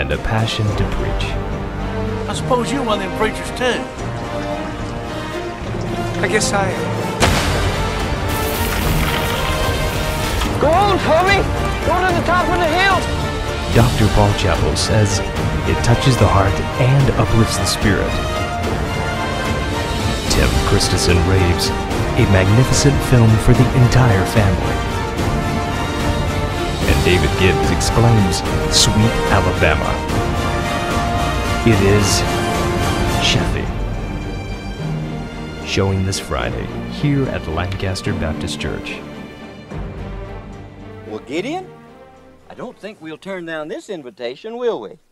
and a passion to preach. I suppose you're one of them preachers too. I guess I am. Go on, Tommy! Go to the top of the hill! Dr. Paul Chappell says it touches the heart and uplifts the spirit. Tim Christensen raves, a magnificent film for the entire family. And David Gibbs exclaims, "Sweet Alabama." It is Sheffy. Showing this Friday here at Lancaster Baptist Church. Well, Gideon, I don't think we'll turn down this invitation, will we?